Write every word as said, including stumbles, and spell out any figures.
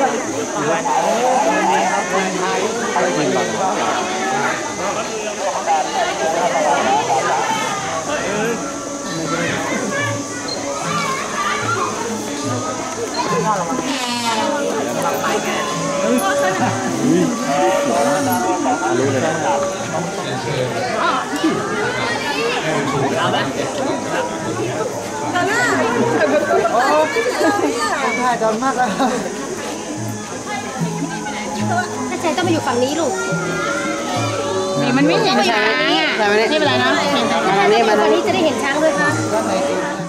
รู้เลยนะเอาไหมตอนหน้าโอ้ถ่ายตอนมากแล้วถ้าใจต้องมาอยู่ฝั่งนี้ลูกนี่มันไม่เห็นช้างอ่ะนี่เป็นไรนะนี่มาตรงนี้จะได้เห็นช้างด้วยค่ะ